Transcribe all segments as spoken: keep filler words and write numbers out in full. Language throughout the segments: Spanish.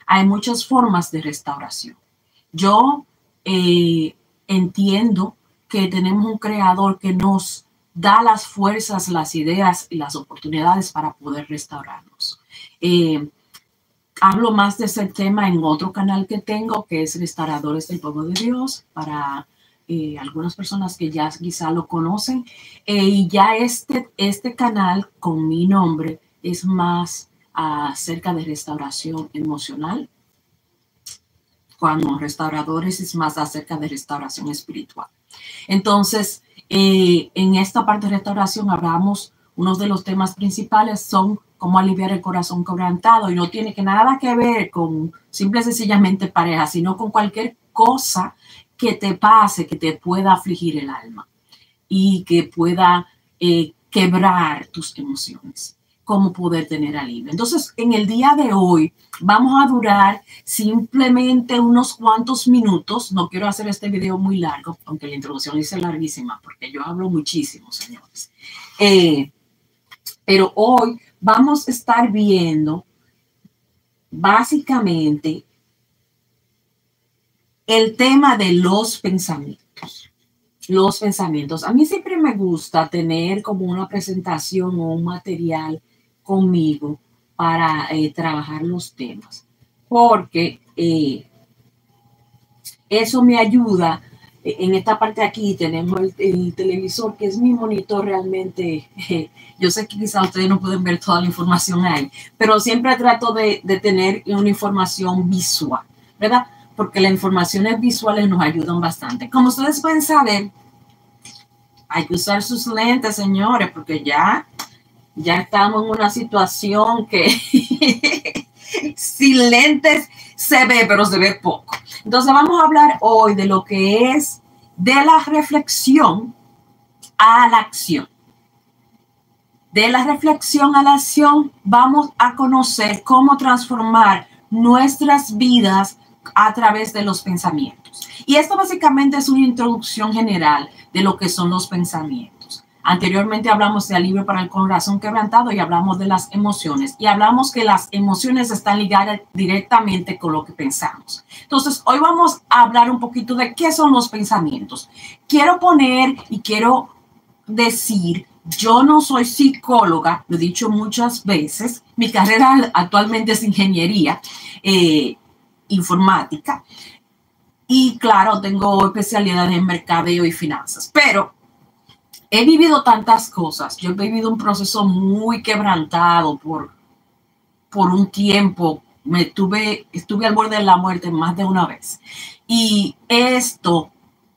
hay muchas formas de restauración. Yo eh, entiendo que tenemos un creador que nos da las fuerzas, las ideas y las oportunidades para poder restaurarnos. Eh, hablo más de ese tema en otro canal que tengo, que es Restauradores del Pueblo de Dios, para eh, algunas personas que ya quizá lo conocen. Eh, y ya este, este canal con mi nombre es más uh, acerca de restauración emocional, cuando Restauradores es más acerca de restauración espiritual. Entonces, eh, en esta parte de restauración hablamos, uno de los temas principales son cómo aliviar el corazón quebrantado, y no tiene que nada que ver con simple y sencillamente pareja, sino con cualquier cosa que te pase, que te pueda afligir el alma y que pueda eh, quebrar tus emociones. Cómo poder tener alivio. Entonces, en el día de hoy vamos a durar simplemente unos cuantos minutos. No quiero hacer este video muy largo, aunque la introducción dice larguísima, porque yo hablo muchísimo, señores. Eh, pero hoy vamos a estar viendo básicamente el tema de los pensamientos. Los pensamientos. A mí siempre me gusta tener como una presentación o un material conmigo para eh, trabajar los temas, porque eh, eso me ayuda. En esta parte de aquí tenemos el, el televisor, que es mi monitor realmente. Eh, yo sé que quizás ustedes no pueden ver toda la información ahí, pero siempre trato de, de tener una información visual, ¿verdad? Porque las informaciones visuales nos ayudan bastante. Como ustedes pueden saber, hay que usar sus lentes, señores, porque ya Ya estamos en una situación que sin lentes se ve, pero se ve poco. Entonces vamos a hablar hoy de lo que es de la reflexión a la acción. De la reflexión a la acción vamos a conocer cómo transformar nuestras vidas a través de los pensamientos. Y esto básicamente es una introducción general de lo que son los pensamientos. Anteriormente hablamos de alivio para el corazón quebrantado y hablamos de las emociones. Y hablamos que las emociones están ligadas directamente con lo que pensamos. Entonces, hoy vamos a hablar un poquito de qué son los pensamientos. Quiero poner y quiero decir, yo no soy psicóloga, lo he dicho muchas veces. Mi carrera actualmente es ingeniería eh, informática. Y claro, tengo especialidades en mercadeo y finanzas. Pero he vivido tantas cosas. Yo he vivido un proceso muy quebrantado por, por un tiempo. Me tuve, estuve al borde de la muerte más de una vez. Y esto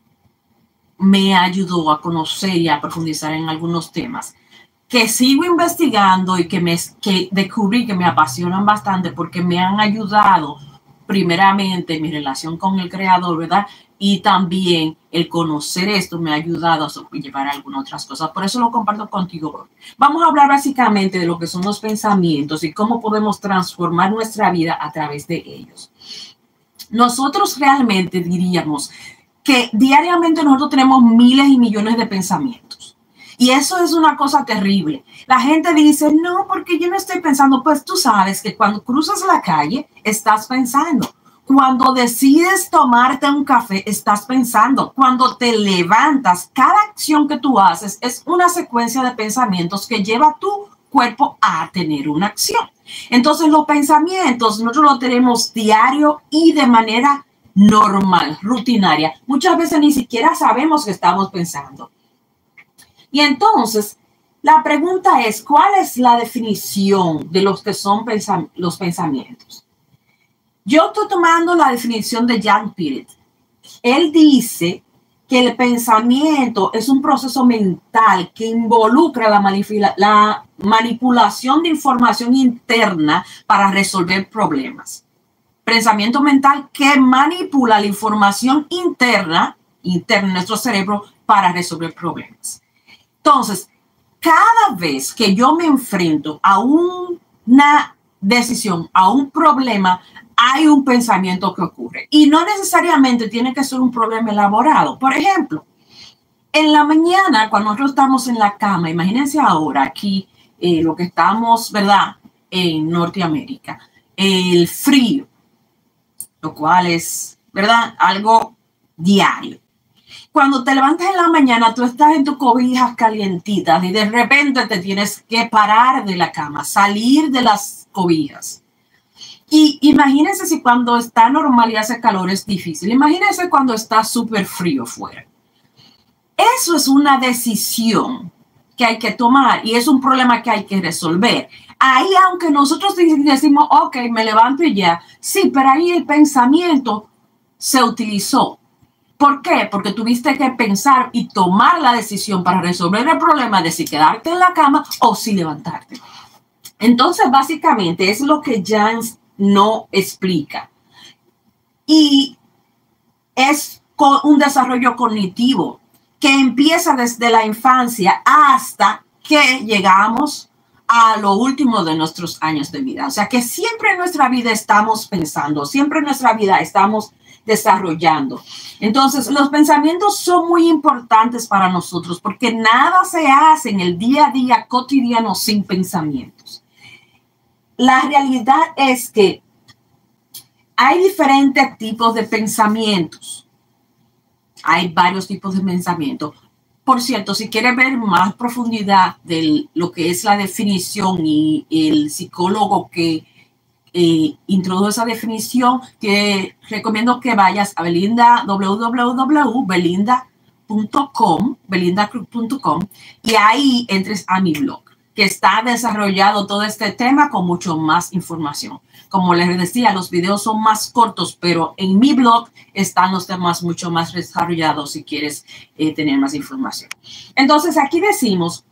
me ayudó a conocer y a profundizar en algunos temas que sigo investigando y que, me, que descubrí que me apasionan bastante, porque me han ayudado primeramente en mi relación con el creador, ¿verdad? Y también el conocer esto me ha ayudado a sobrellevar algunas otras cosas. Por eso lo comparto contigo hoy. Vamos a hablar básicamente de lo que son los pensamientos y cómo podemos transformar nuestra vida a través de ellos. Nosotros realmente diríamos que diariamente nosotros tenemos miles y millones de pensamientos. Y eso es una cosa terrible. La gente dice, no, porque yo no estoy pensando. Pues tú sabes que cuando cruzas la calle, estás pensando. Cuando decides tomarte un café, estás pensando. Cuando te levantas, cada acción que tú haces es una secuencia de pensamientos que lleva a tu cuerpo a tener una acción. Entonces, los pensamientos nosotros los tenemos diario y de manera normal, rutinaria. Muchas veces ni siquiera sabemos que estamos pensando. Y entonces, la pregunta es, ¿cuál es la definición de los que son pensam- los pensamientos? Yo estoy tomando la definición de Jan Piret. Él dice que el pensamiento es un proceso mental que involucra la, manipula- la manipulación de información interna para resolver problemas. Pensamiento mental que manipula la información interna, interna en nuestro cerebro para resolver problemas. Entonces, cada vez que yo me enfrento a una decisión, a un problema, hay un pensamiento que ocurre. Y no necesariamente tiene que ser un problema elaborado. Por ejemplo, en la mañana, cuando nosotros estamos en la cama, imagínense ahora aquí eh, lo que estamos, ¿verdad? En Norteamérica, el frío. lo cual es, ¿verdad?, algo diario. Cuando te levantas en la mañana, tú estás en tus cobijas calientitas y de repente te tienes que parar de la cama, salir de las cobijas. Y imagínense si cuando está normal y hace calor es difícil. Imagínense cuando está súper frío fuera. Eso es una decisión que hay que tomar y es un problema que hay que resolver. Ahí, aunque nosotros decimos, ok, me levanto y ya, sí, pero ahí el pensamiento se utilizó. ¿Por qué? Porque tuviste que pensar y tomar la decisión para resolver el problema de si quedarte en la cama o si levantarte. Entonces, básicamente, es lo que Jans no explica. Y es un desarrollo cognitivo que empieza desde la infancia hasta que llegamos a lo último de nuestros años de vida. O sea, que siempre en nuestra vida estamos pensando, siempre en nuestra vida estamos desarrollando. Entonces, los pensamientos son muy importantes para nosotros porque nada se hace en el día a día cotidiano sin pensamientos. La realidad es que hay diferentes tipos de pensamientos. Hay varios tipos de pensamientos. Por cierto, si quieres ver más profundidad de lo que es la definición y el psicólogo que Eh, introdujo esa definición, que recomiendo que vayas a Belinda, w w w punto belinda punto com, belinda cruz punto com, y ahí entres a mi blog, que está desarrollado todo este tema con mucho más información. Como les decía, los videos son más cortos, pero en mi blog están los temas mucho más desarrollados si quieres eh, tener más información. Entonces, aquí decimos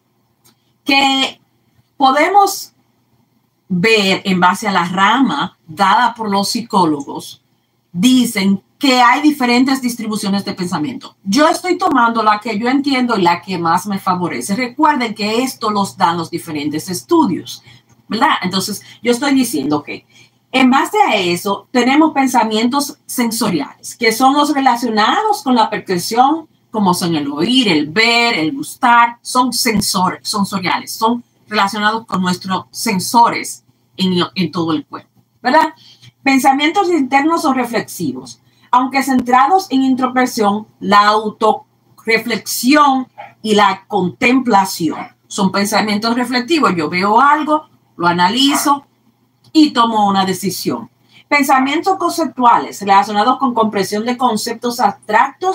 que podemos ver en base a la rama dada por los psicólogos, dicen que hay diferentes distribuciones de pensamiento. Yo estoy tomando la que yo entiendo y la que más me favorece. Recuerden que esto los dan los diferentes estudios, ¿verdad? Entonces, yo estoy diciendo que en base a eso tenemos pensamientos sensoriales, que son los relacionados con la percepción, como son el oír, el ver, el gustar, son sensor, sensoriales, son relacionados con nuestros sensores en, en todo el cuerpo, ¿verdad? Pensamientos internos o reflexivos, aunque centrados en introspección, la autorreflexión y la contemplación son pensamientos reflexivos. Yo veo algo, lo analizo y tomo una decisión. Pensamientos conceptuales relacionados con comprensión de conceptos abstractos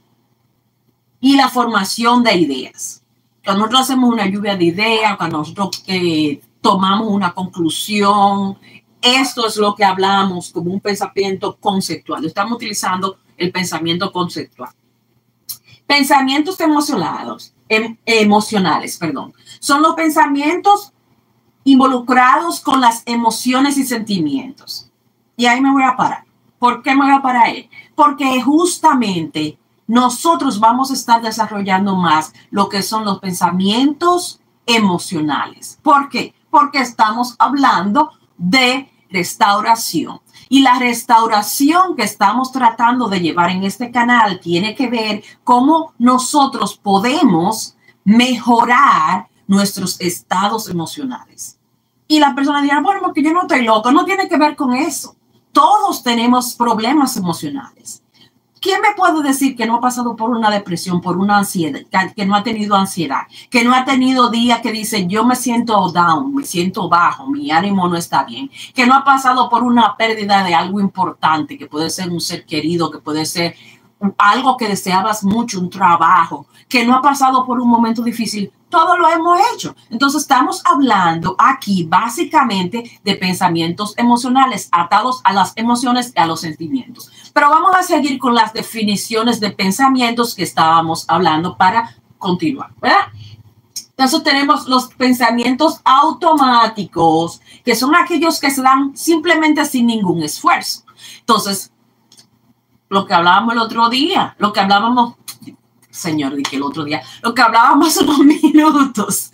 y la formación de ideas. Cuando nosotros hacemos una lluvia de ideas, cuando nosotros eh, tomamos una conclusión, esto es lo que hablamos como un pensamiento conceptual. Estamos utilizando el pensamiento conceptual. Pensamientos emocionados, em, emocionales, perdón, son los pensamientos involucrados con las emociones y sentimientos. Y ahí me voy a parar. ¿Por qué me voy a parar ahí? Porque justamente nosotros vamos a estar desarrollando más lo que son los pensamientos emocionales. ¿Por qué? Porque estamos hablando de restauración. Y la restauración que estamos tratando de llevar en este canal tiene que ver cómo nosotros podemos mejorar nuestros estados emocionales. Y la persona dirá, bueno, porque yo no estoy loco. No tiene que ver con eso. Todos tenemos problemas emocionales. ¿Quién me puede decir que no ha pasado por una depresión, por una ansiedad, que no ha tenido ansiedad, que no ha tenido días que dice yo me siento down, me siento bajo, mi ánimo no está bien, que no ha pasado por una pérdida de algo importante, que puede ser un ser querido, que puede ser algo que deseabas mucho, un trabajo, que no ha pasado por un momento difícil? Todo lo hemos hecho. Entonces estamos hablando aquí básicamente de pensamientos emocionales atados a las emociones y a los sentimientos. Pero vamos a seguir con las definiciones de pensamientos que estábamos hablando para continuar, ¿verdad? Entonces tenemos los pensamientos automáticos, que son aquellos que se dan simplemente sin ningún esfuerzo. Entonces, lo que hablábamos el otro día, lo que hablábamos... Señor, dije el otro día, lo que hablábamos unos minutos,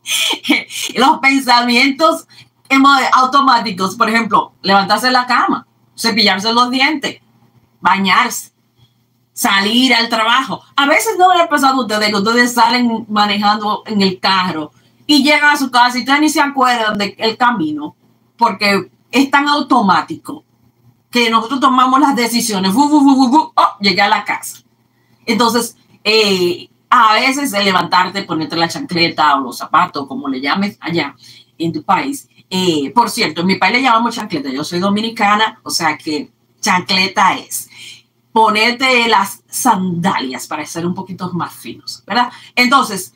los pensamientos automáticos, por ejemplo, levantarse de la cama, cepillarse los dientes, bañarse, salir al trabajo. A veces no le ha pasado a ustedes que ustedes salen manejando en el carro y llegan a su casa y ustedes ni se acuerdan del camino porque es tan automático que nosotros tomamos las decisiones. Bu, bu, bu, bu, bu, oh, llegué a la casa. Entonces, eh, a veces de levantarte, ponerte la chancleta o los zapatos, como le llames allá en tu país. Eh, por cierto, en mi país le llamamos chancleta. Yo soy dominicana, o sea que chancleta es ponerte las sandalias para ser un poquito más finos, ¿verdad? Entonces,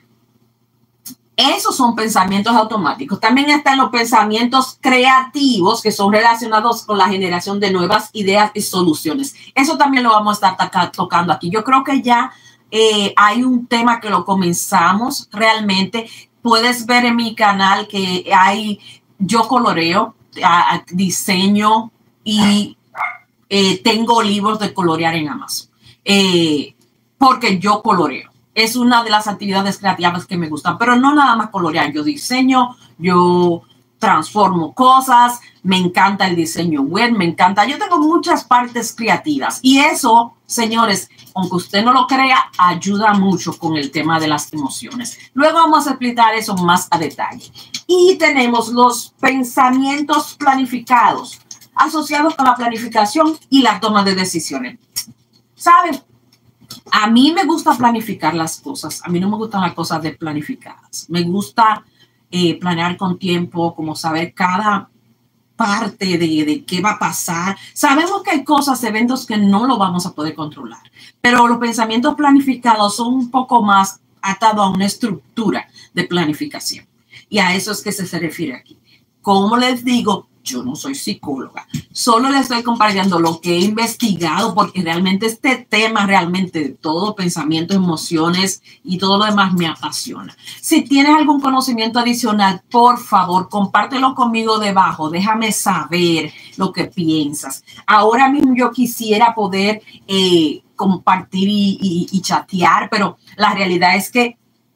esos son pensamientos automáticos. También están los pensamientos creativos que son relacionados con la generación de nuevas ideas y soluciones. Eso también lo vamos a estar tocando aquí. Yo creo que ya eh, hay un tema que lo comenzamos realmente. Puedes ver en mi canal que hay, yo coloreo, a, diseño y eh, tengo libros de colorear en Amazon. Eh, porque yo coloreo. Es una de las actividades creativas que me gustan, pero no nada más colorear. Yo diseño, yo transformo cosas, me encanta el diseño web, me encanta. Yo tengo muchas partes creativas y eso, señores, aunque usted no lo crea, ayuda mucho con el tema de las emociones. Luego vamos a explicar eso más a detalle. Y tenemos los pensamientos planificados asociados con la planificación y la toma de decisiones. ¿Saben? A mí me gusta planificar las cosas. A mí no me gustan las cosas desplanificadas. Me gusta eh, planear con tiempo, como saber cada parte de, de qué va a pasar. Sabemos que hay cosas, eventos que no lo vamos a poder controlar, pero los pensamientos planificados son un poco más atados a una estructura de planificación. Y a eso es que se, se refiere aquí. Como les digo, yo no soy psicóloga, solo les estoy compartiendo lo que he investigado porque realmente este tema, realmente de todo, pensamiento, emociones y todo lo demás me apasiona. Si tienes algún conocimiento adicional, por favor, compártelo conmigo debajo, déjame saber lo que piensas. Ahora mismo yo quisiera poder eh, compartir y, y, y chatear, pero la realidad es que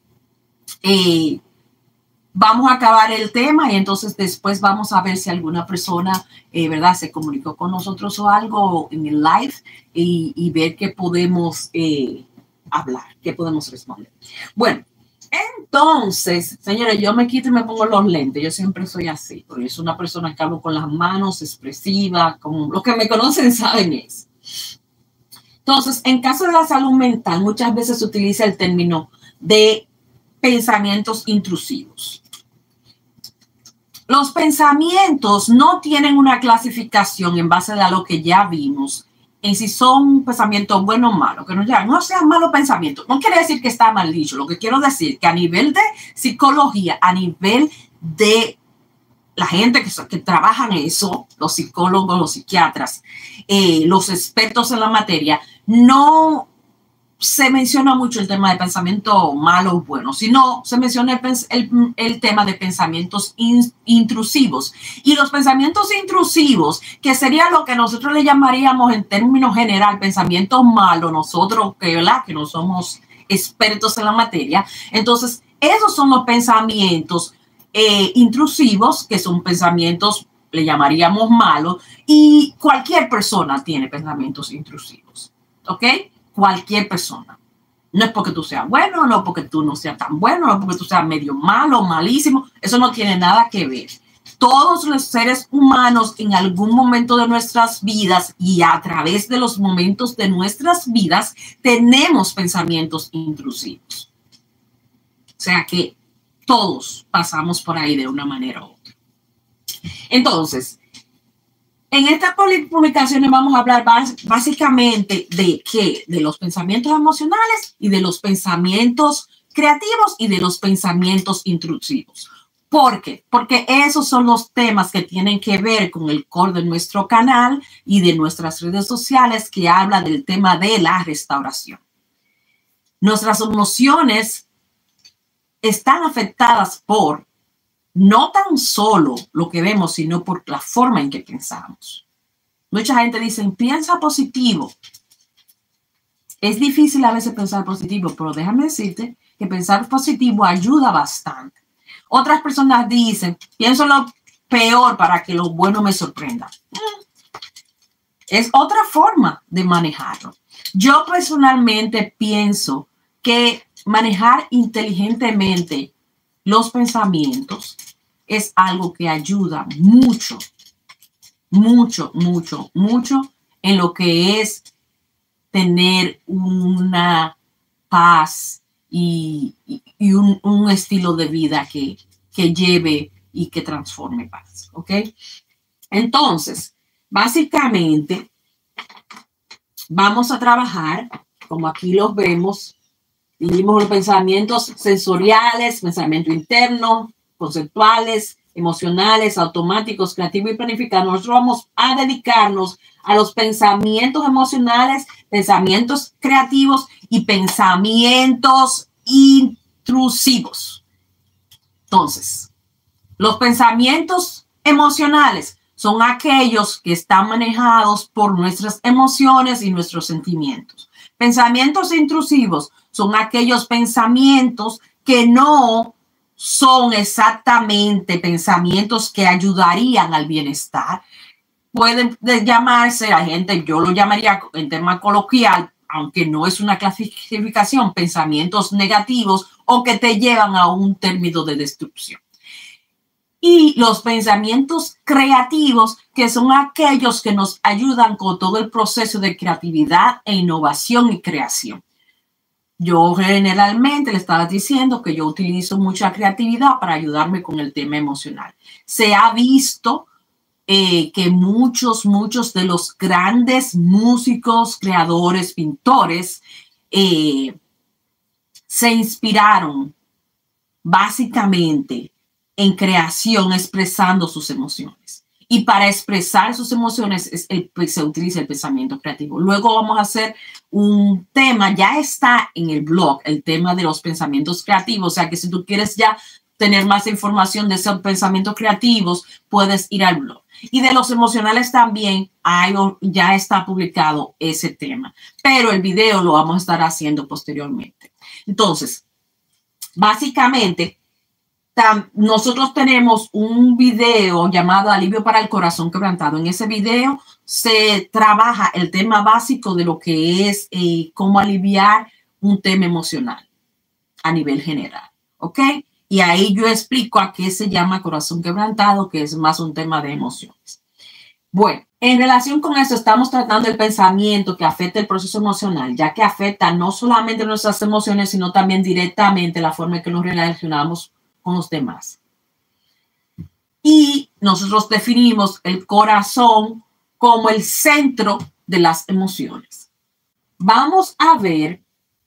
eh, vamos a acabar el tema y entonces después vamos a ver si alguna persona, eh, ¿verdad?, se comunicó con nosotros o algo en el live y, y ver qué podemos eh, hablar, qué podemos responder. Bueno, entonces, señores, yo me quito y me pongo los lentes. Yo siempre soy así, porque soy una persona que hablo con las manos, expresiva, como los que me conocen saben eso. Entonces, en caso de la salud mental, muchas veces se utiliza el término de pensamientos intrusivos. Los pensamientos no tienen una clasificación en base a lo que ya vimos en si son pensamientos buenos o malos, que no, ya, no sean malos pensamientos. No quiere decir que está mal dicho. Lo que quiero decir que a nivel de psicología, a nivel de la gente que, que trabaja en eso, los psicólogos, los psiquiatras, eh, los expertos en la materia, no se menciona mucho el tema de pensamiento malo o bueno, sino se menciona el, el, el tema de pensamientos in, intrusivos. Y los pensamientos intrusivos, que sería lo que nosotros le llamaríamos en términos general pensamientos malos, nosotros que, ¿verdad?, que no somos expertos en la materia, entonces esos son los pensamientos eh, intrusivos, que son pensamientos, le llamaríamos malos, y cualquier persona tiene pensamientos intrusivos, ¿ok? Cualquier persona. No es porque tú seas bueno, no porque tú no seas tan bueno, no porque tú seas medio malo, malísimo. Eso no tiene nada que ver. Todos los seres humanos en algún momento de nuestras vidas y a través de los momentos de nuestras vidas tenemos pensamientos intrusivos. O sea que todos pasamos por ahí de una manera u otra. Entonces, en estas publicaciones vamos a hablar básicamente de qué, de los pensamientos emocionales y de los pensamientos creativos y de los pensamientos intrusivos. ¿Por qué? Porque esos son los temas que tienen que ver con el core de nuestro canal y de nuestras redes sociales, que habla del tema de la restauración. Nuestras emociones están afectadas por no tan solo lo que vemos, sino por la forma en que pensamos. Mucha gente dice, piensa positivo. Es difícil a veces pensar positivo, pero déjame decirte que pensar positivo ayuda bastante. Otras personas dicen, pienso lo peor para que lo bueno me sorprenda. Es otra forma de manejarlo. Yo personalmente pienso que manejar inteligentemente los pensamientos es algo que ayuda mucho, mucho, mucho, mucho en lo que es tener una paz y, y, y un, un estilo de vida que, que lleve y que transforme paz, ¿ok? Entonces, básicamente, vamos a trabajar, como aquí los vemos, dividimos los pensamientos sensoriales, pensamiento interno, conceptuales, emocionales, automáticos, creativos y planificados. Nosotros vamos a dedicarnos a los pensamientos emocionales, pensamientos creativos y pensamientos intrusivos. Entonces, los pensamientos emocionales son aquellos que están manejados por nuestras emociones y nuestros sentimientos. Pensamientos intrusivos son aquellos pensamientos que no son exactamente pensamientos que ayudarían al bienestar. Pueden llamarse, la gente, yo lo llamaría en tema coloquial, aunque no es una clasificación, pensamientos negativos o que te llevan a un término de destrucción. Y los pensamientos creativos, que son aquellos que nos ayudan con todo el proceso de creatividad e innovación y creación. Yo generalmente le estaba diciendo que yo utilizo mucha creatividad para ayudarme con el tema emocional. Se ha visto eh, que muchos, muchos de los grandes músicos, creadores, pintores, eh, se inspiraron básicamente en creación, expresando sus emociones. Y para expresar sus emociones es el, se utiliza el pensamiento creativo. Luego vamos a hacer un tema, ya está en el blog, el tema de los pensamientos creativos. O sea que si tú quieres ya tener más información de esos pensamientos creativos, puedes ir al blog. Y de los emocionales también hay, ya está publicado ese tema. Pero el video lo vamos a estar haciendo posteriormente. Entonces, básicamente, nosotros tenemos un video llamado Alivio para el Corazón Quebrantado. En ese video se trabaja el tema básico de lo que es eh, cómo aliviar un tema emocional a nivel general, ¿ok? Y ahí yo explico a qué se llama corazón quebrantado, que es más un tema de emociones. Bueno, en relación con eso estamos tratando el pensamiento que afecta el proceso emocional, ya que afecta no solamente nuestras emociones, sino también directamente la forma en que nos relacionamos con los demás. Y nosotros definimos el corazón como el centro de las emociones. Vamos a ver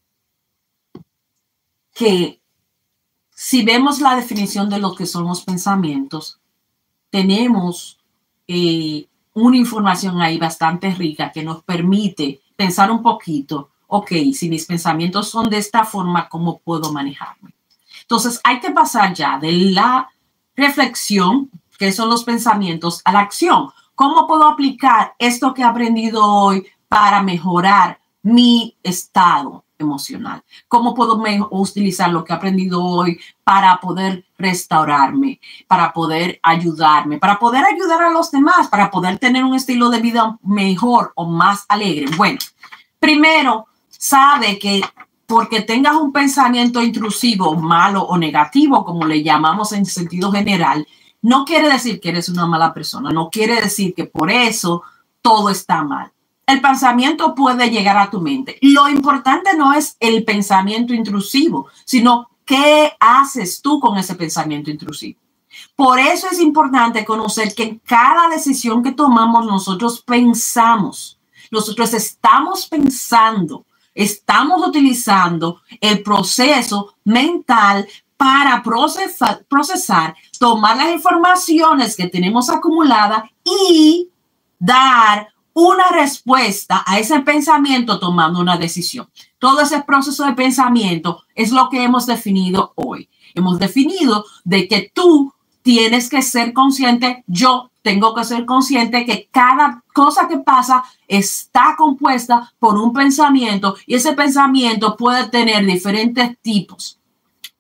que si vemos la definición de lo que son los pensamientos, tenemos eh, una información ahí bastante rica que nos permite pensar un poquito, ok, si mis pensamientos son de esta forma, ¿cómo puedo manejarme? Entonces hay que pasar ya de la reflexión, que son los pensamientos, a la acción. ¿Cómo puedo aplicar esto que he aprendido hoy para mejorar mi estado emocional? ¿Cómo puedo utilizar lo que he aprendido hoy para poder restaurarme, para poder ayudarme, para poder ayudar a los demás, para poder tener un estilo de vida mejor o más alegre? Bueno, primero, sabe que porque tengas un pensamiento intrusivo, malo o negativo, como le llamamos en sentido general, no quiere decir que eres una mala persona, no quiere decir que por eso todo está mal. El pensamiento puede llegar a tu mente. Lo importante no es el pensamiento intrusivo, sino qué haces tú con ese pensamiento intrusivo. Por eso es importante conocer que en cada decisión que tomamos nosotros pensamos, nosotros estamos pensando, estamos utilizando el proceso mental para procesar, procesar, tomar las informaciones que tenemos acumuladas y dar una respuesta a ese pensamiento tomando una decisión. Todo ese proceso de pensamiento es lo que hemos definido hoy. Hemos definido de que tú tienes que ser consciente, yo tengo que ser consciente que cada cosa que pasa está compuesta por un pensamiento y ese pensamiento puede tener diferentes tipos.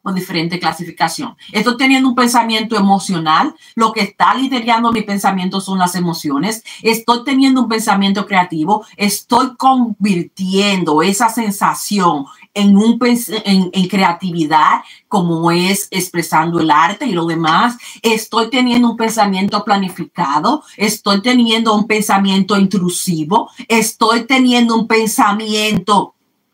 o diferente clasificación. Estoy teniendo un pensamiento emocional. Lo que está liderando mi pensamiento son las emociones. Estoy teniendo un pensamiento creativo. Estoy convirtiendo esa sensación en, un, en, en creatividad, como es expresando el arte y lo demás. Estoy teniendo un pensamiento planificado. Estoy teniendo un pensamiento intrusivo. Estoy teniendo un pensamiento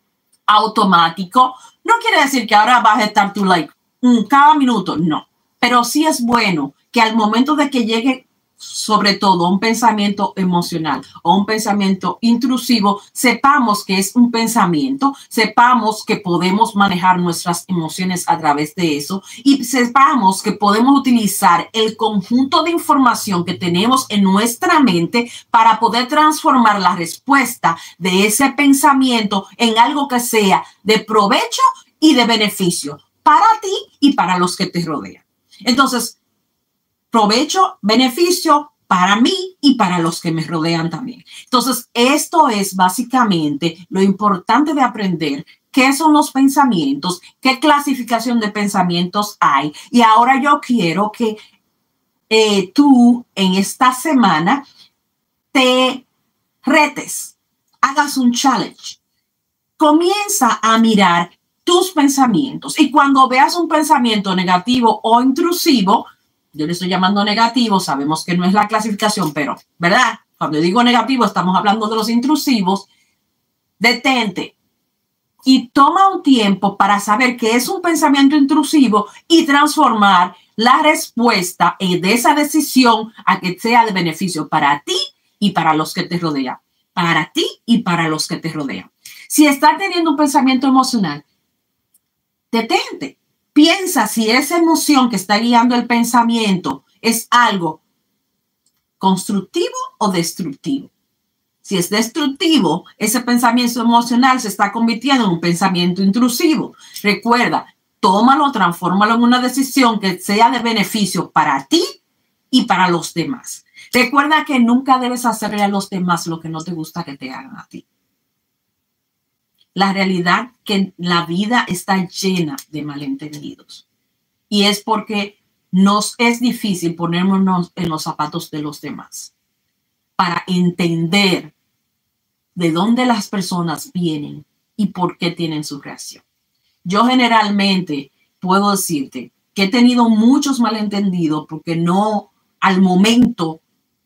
automático. No quiere decir que ahora vas a estar tú like mm, cada minuto, no. Pero sí es bueno que al momento de que llegue sobre todo un pensamiento emocional o un pensamiento intrusivo, sepamos que es un pensamiento, sepamos que podemos manejar nuestras emociones a través de eso y sepamos que podemos utilizar el conjunto de información que tenemos en nuestra mente para poder transformar la respuesta de ese pensamiento en algo que sea de provecho y de beneficio para ti y para los que te rodean. Entonces, provecho, beneficio para mí y para los que me rodean también. Entonces, esto es básicamente lo importante de aprender qué son los pensamientos, qué clasificación de pensamientos hay. Y ahora yo quiero que eh, tú en esta semana te retes, hagas un challenge. Comienza a mirar tus pensamientos y cuando veas un pensamiento negativo o intrusivo, yo le estoy llamando negativo, sabemos que no es la clasificación, pero, ¿verdad? Cuando digo negativo, estamos hablando de los intrusivos. Detente y toma un tiempo para saber qué es un pensamiento intrusivo y transformar la respuesta de esa decisión a que sea de beneficio para ti y para los que te rodean. Para ti y para los que te rodean. Si estás teniendo un pensamiento emocional, detente. Piensa si esa emoción que está guiando el pensamiento es algo constructivo o destructivo. Si es destructivo, ese pensamiento emocional se está convirtiendo en un pensamiento intrusivo. Recuerda, tómalo, transfórmalo en una decisión que sea de beneficio para ti y para los demás. Recuerda que nunca debes hacerle a los demás lo que no te gusta que te hagan a ti. La realidad que la vida está llena de malentendidos. Y es porque nos es difícil ponernos en los zapatos de los demás para entender de dónde las personas vienen y por qué tienen su reacción. Yo generalmente puedo decirte que he tenido muchos malentendidos porque no, al momento,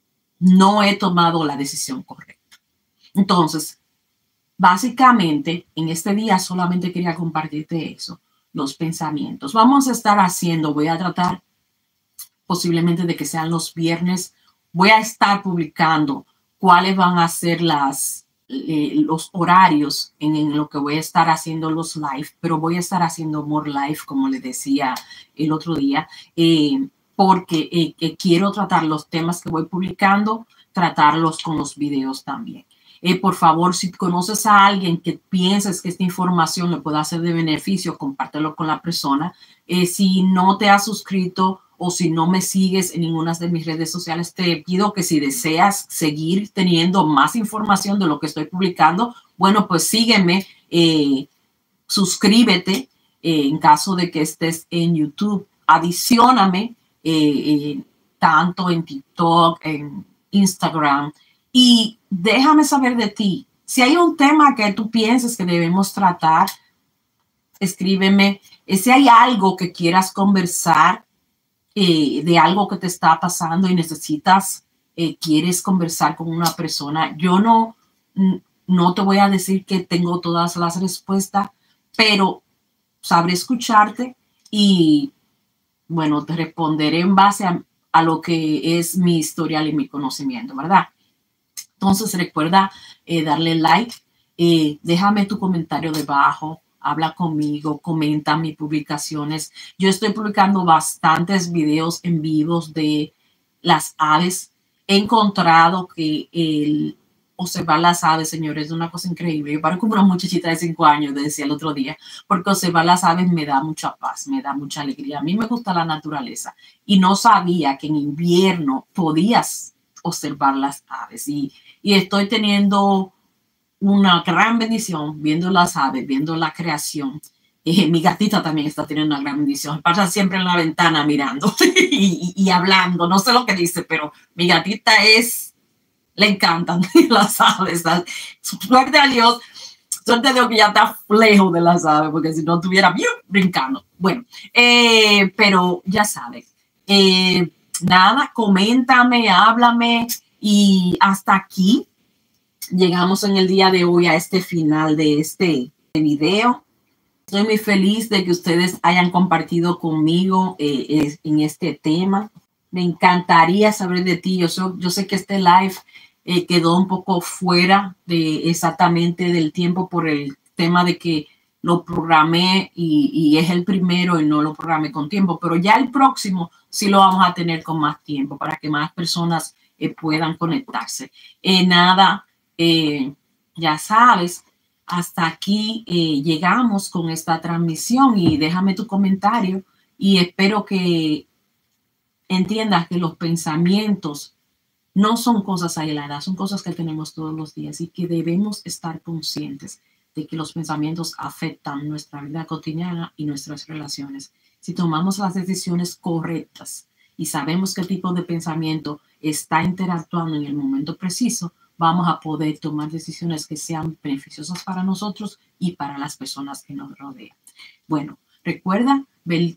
no he tomado la decisión correcta. Entonces, básicamente, en este día solamente quería compartirte eso, los pensamientos. Vamos a estar haciendo, voy a tratar posiblemente de que sean los viernes, voy a estar publicando cuáles van a ser las, eh, los horarios en, en lo que voy a estar haciendo los live, pero voy a estar haciendo more live, como les decía el otro día, eh, porque eh, eh, quiero tratar los temas que voy publicando, tratarlos con los videos también. Eh, por favor, si conoces a alguien que pienses que esta información le pueda ser de beneficio, compártelo con la persona. Eh, si no te has suscrito o si no me sigues en ninguna de mis redes sociales, te pido que si deseas seguir teniendo más información de lo que estoy publicando, bueno, pues sígueme, eh, suscríbete eh, en caso de que estés en YouTube. Adicióname eh, eh, tanto en TikTok, en Instagram. Y déjame saber de ti. Si hay un tema que tú pienses que debemos tratar, escríbeme. Si hay algo que quieras conversar, eh, de algo que te está pasando y necesitas, eh, quieres conversar con una persona, yo no, no te voy a decir que tengo todas las respuestas, pero sabré escucharte y, bueno, te responderé en base a, a lo que es mi historial y mi conocimiento, ¿verdad? Entonces recuerda eh, darle like, eh, déjame tu comentario debajo, habla conmigo, comenta mis publicaciones. Yo estoy publicando bastantes videos en vivos de las aves. He encontrado que el observar las aves, señores, es una cosa increíble. Yo paro como una muchachita de cinco años, decía el otro día, porque observar las aves me da mucha paz, me da mucha alegría. A mí me gusta la naturaleza y no sabía que en invierno podías observar las aves y, y estoy teniendo una gran bendición viendo las aves, viendo la creación Eh, mi gatita también está teniendo una gran bendición. Pasa siempre en la ventana mirando y, y, y hablando. No sé lo que dice, pero mi gatita es, le encantan las aves. Suerte a Dios, suerte a Dios que ya está lejos de las aves, porque si no estuviera bien brincando. Bueno, eh, pero ya sabes. Eh, nada, coméntame, háblame y hasta aquí llegamos en el día de hoy a este final de este video. Estoy muy feliz de que ustedes hayan compartido conmigo eh, en este tema. Me encantaría saber de ti. Yo, so, yo sé que este live eh, quedó un poco fuera de exactamente del tiempo por el tema de que lo programé y, y es el primero y no lo programé con tiempo, pero ya el próximo sí lo vamos a tener con más tiempo para que más personas eh, puedan conectarse. Eh, nada, eh, ya sabes. Hasta aquí eh, llegamos con esta transmisión y déjame tu comentario y espero que entiendas que los pensamientos no son cosas aisladas, son cosas que tenemos todos los días y que debemos estar conscientes de que los pensamientos afectan nuestra vida cotidiana y nuestras relaciones. Si tomamos las decisiones correctas y sabemos qué tipo de pensamiento está interactuando en el momento preciso, vamos a poder tomar decisiones que sean beneficiosas para nosotros y para las personas que nos rodean. Bueno, recuerda w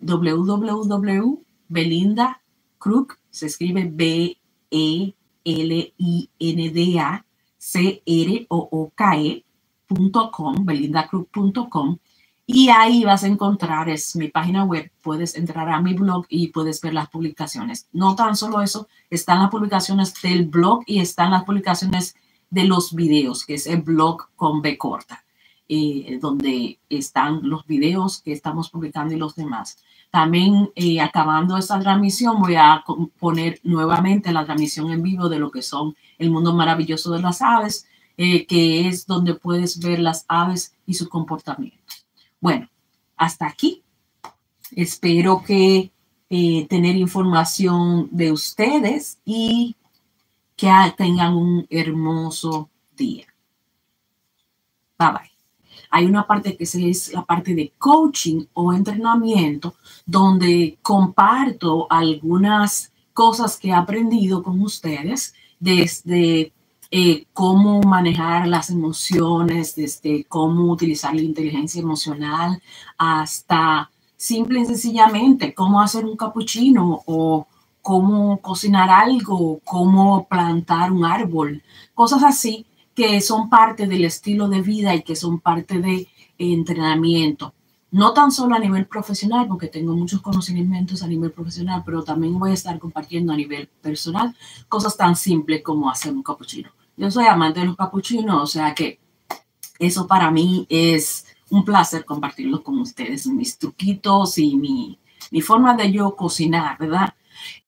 w w punto belinda crook, se escribe B E L I N D A C R O O K E punto com, belinda crook punto com, y ahí vas a encontrar, es mi página web, puedes entrar a mi blog y puedes ver las publicaciones. No tan solo eso, están las publicaciones del blog y están las publicaciones de los videos, que es el blog con B corta, eh, donde están los videos que estamos publicando y los demás. También, eh, acabando esta transmisión, voy a poner nuevamente la transmisión en vivo de lo que son el mundo maravilloso de las aves, eh, que es donde puedes ver las aves y su comportamiento. Bueno, hasta aquí. Espero que eh, tener información de ustedes y que tengan un hermoso día. Bye bye. Hay una parte que es la parte de coaching o entrenamiento, donde comparto algunas cosas que he aprendido con ustedes, desde eh, cómo manejar las emociones, desde cómo utilizar la inteligencia emocional, hasta simple y sencillamente cómo hacer un cappuccino o cómo cocinar algo, cómo plantar un árbol, cosas así que son parte del estilo de vida y que son parte de entrenamiento. No tan solo a nivel profesional, porque tengo muchos conocimientos a nivel profesional, pero también voy a estar compartiendo a nivel personal cosas tan simples como hacer un cappuccino. Yo soy amante de los cappuccinos, o sea que eso para mí es un placer compartirlo con ustedes, mis truquitos y mi, mi forma de yo cocinar, ¿verdad?